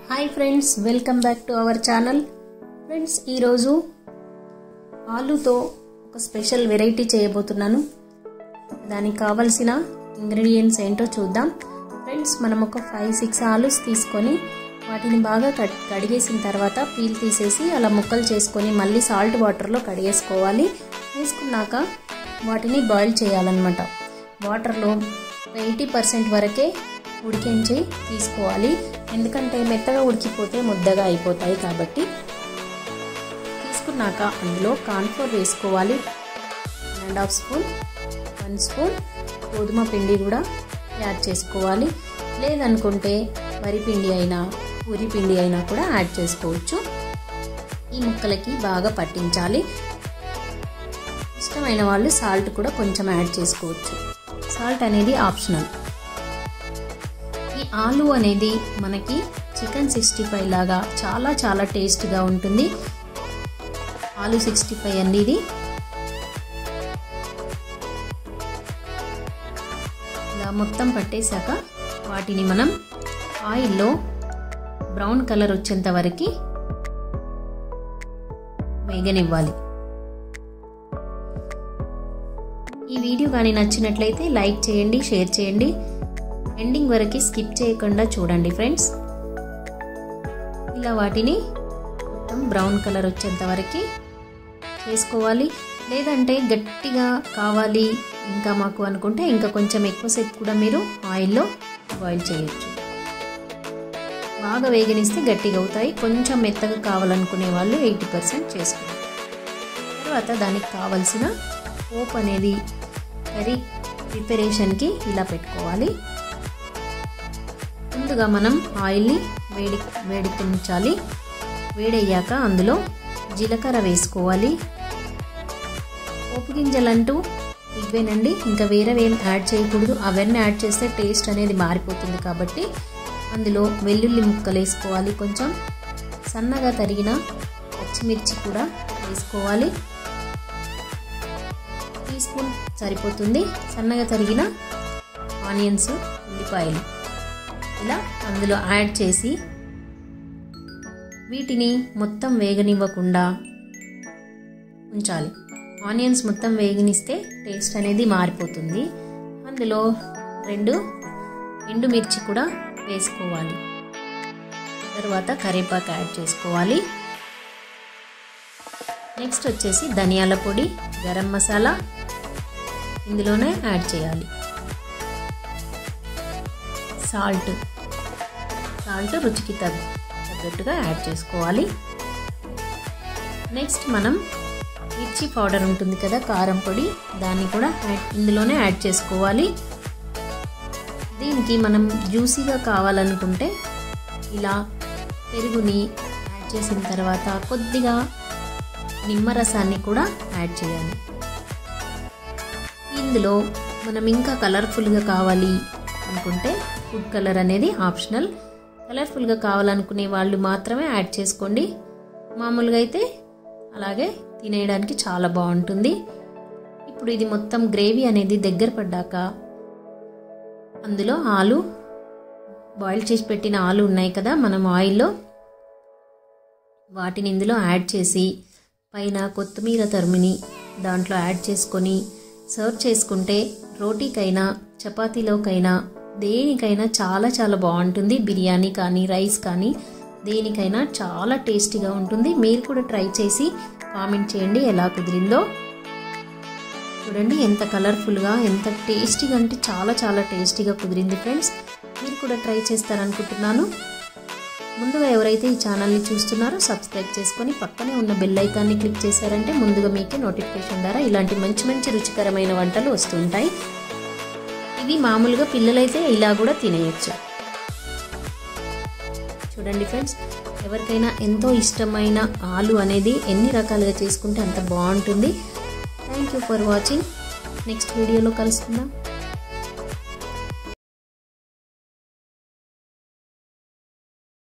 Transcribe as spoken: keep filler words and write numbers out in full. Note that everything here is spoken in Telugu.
High friends welcome back to our channel friends ఈ రోజు ఆలుతో ఒక స్పెషల్ వెరైటీ చేయబోతున్నాను। దానికి కావాల్సిన ఇంగ్రీడియెంట్స్ ఏంటో చూద్దాం। ఫ్రెండ్స్ మనం ఒక ఫైవ్ సిక్స్ ఆలుస్ తీసుకొని వాటిని బాగా కడిగేసిన తర్వాత పీల్ తీసేసి అలా ముక్కలు చేసుకొని మళ్ళీ సాల్ట్ వాటర్ లో కడిగేసుకోవాలి। వేసుకున్నాక వాటిని బాయిల్ చేయాలన్నమాట। వాటర్ లో ఎయిటీ పర్సెంట్ వరకే ఉడికించి తీసుకోవాలి, ఎందుకంటే మెత్తగా ఉడికిపోతే ముద్దగా అయిపోతాయి కాబట్టి। తీసుకున్నాక అందులో కార్న్ ఫ్లోర్ వేసుకోవాలి, one and half spoon one spoon గోధుమ పిండి కూడా యాడ్ చేసుకోవాలి, లేదనుకుంటే వరి పిండి అయినా పూరి పిండి అయినా కూడా యాడ్ చేసుకోవచ్చు। ఈ ముక్కలకి బాగా పట్టించాలి। ఇష్టమైన వాళ్ళు సాల్ట్ కూడా కొంచెం యాడ్ చేసుకోవచ్చు, సాల్ట్ అనేది ఆప్షనల్। ఈ ఆలు అనేది మనకి చికెన్ సిక్స్టీ ఫైవ్ లాగా చాలా చాలా టేస్ట్గా ఉంటుంది। ఆలు సిక్స్టీ ఫైవ్ అనేది ఇలా మొత్తం పట్టేశాక వాటిని మనం ఆయిల్లో బ్రౌన్ కలర్ వచ్చేంత వరకు వేగనివ్వాలి। ఈ వీడియో కానీ నచ్చినట్లయితే లైక్ చేయండి, షేర్ చేయండి, ఎండింగ్ వరకు స్కిప్ చేయకుండా చూడండి ఫ్రెండ్స్। ఇలా వాటిని మొత్తం బ్రౌన్ కలర్ వచ్చేంత వరకు చేసుకోవాలి, లేదంటే గట్టిగా కావాలి ఇంకా మాకు అనుకుంటే ఇంకా కొంచెం ఎక్కువసేపు కూడా మీరు ఆయిల్లో బాయిల్ చేయొచ్చు। బాగా వేగనిస్తే గట్టిగా అవుతాయి, కొంచెం మెత్తగా కావాలనుకునే వాళ్ళు ఎయిటీ పర్సెంట్ చేసుకోవాలి। తర్వాత దానికి కావలసిన పోపు అనేది కర్రీ ప్రిపరేషన్కి ఇలా పెట్టుకోవాలి। ముందుగా మనం ఆయిల్ని వేడి వేడికించాలి, వేడయ్యాక అందులో జీలకర్ర వేసుకోవాలి। పోపు గింజలంటూ ఇవేనండి, ఇంకా వేరే ఏం యాడ్ చేయకూడదు, అవన్నీ యాడ్ చేస్తే టేస్ట్ అనేది మారిపోతుంది కాబట్టి అందులో వెల్లుల్లి ముక్కలు వేసుకోవాలి, కొంచెం సన్నగా తరిగిన పచ్చిమిర్చి కూడా వేసుకోవాలి, టీ స్పూన్ సరిపోతుంది, సన్నగా తరిగిన ఆనియన్స్ ఉల్లిపాయలు ఇలా అందులో యాడ్ చేసి వీటిని మొత్తం వేగనివ్వకుండా ఉంచాలి। ఆనియన్స్ మొత్తం వేగనిస్తే టేస్ట్ అనేది మారిపోతుంది। అందులో రెండు ఎండుమిర్చి కూడా వేసుకోవాలి, తర్వాత కరివేపాకు యాడ్ చేసుకోవాలి। నెక్స్ట్ వచ్చేసి ధనియాల పొడి, గరం మసాలా ఇందులోనే యాడ్ చేయాలి, సాల్ట్ సాల్ట్ రుచికి తగ్గ తగ్గట్టుగా యాడ్ చేసుకోవాలి। నెక్స్ట్ మనం మిర్చి పౌడర్ ఉంటుంది కదా, కారం పొడి, దాన్ని కూడా యాడ్ ఇందులోనే యాడ్ చేసుకోవాలి। దీనికి మనం జ్యూసీగా కావాలనుకుంటే ఇలా పెరుగుని యాడ్ చేసిన తర్వాత కొద్దిగా నిమ్మరసాన్ని కూడా యాడ్ చేయాలి। ఇందులో మనం ఇంకా కలర్ఫుల్గా కావాలి అనుకుంటే ఫుడ్ కలర్ అనేది ఆప్షనల్, కలర్ఫుల్గా కావాలనుకునే వాళ్ళు మాత్రమే యాడ్ చేసుకోండి, మామూలుగా అయితే అలాగే తినేయడానికి చాలా బాగుంటుంది। ఇప్పుడు ఇది మొత్తం గ్రేవీ అనేది దగ్గర పడ్డాక అందులో ఆలు బాయిల్ చేసి పెట్టిన ఆలు ఉన్నాయి కదా మనం ఆయిల్లో, వాటిని ఇందులో యాడ్ చేసి పైన కొత్తిమీర తరుముని దాంట్లో యాడ్ చేసుకొని సర్వ్ చేసుకుంటే రోటీకైనా చపాతీలోకైనా దేనికైనా చాలా చాలా బాగుంటుంది। బిర్యానీ కానీ రైస్ కానీ దేనికైనా చాలా టేస్టీగా ఉంటుంది। మీరు కూడా ట్రై చేసి కామెంట్ చేయండి ఎలా కుదిరిందో। చూడండి ఎంత కలర్ఫుల్గా ఎంత టేస్టీగా అంటే చాలా చాలా టేస్టీగా కుదిరింది ఫ్రెండ్స్, మీరు కూడా ట్రై చేస్తారనుకుంటున్నాను। ముందుగా ఎవరైతే ఈ ఛానల్ని చూస్తున్నారో సబ్స్క్రైబ్ చేసుకొని పక్కనే ఉన్న బెల్ ఐకాన్ని క్లిక్ చేశారంటే ముందుగా మీకే నోటిఫికేషన్ ద్వారా ఇలాంటి మంచి మంచి రుచికరమైన వంటలు వస్తుంటాయి। ఇది మామూలుగా పిల్లలైతే ఇలా కూడా తినేయచ్చు। చూడండి ఫ్రెండ్స్, ఎవరికైనా ఎంతో ఇష్టమైన ఆలు అనేది ఎన్ని రకాలుగా చేసుకుంటే అంత బాగుంటుంది। Thank you for watching, next వీడియోలో కలుసుకుందాం।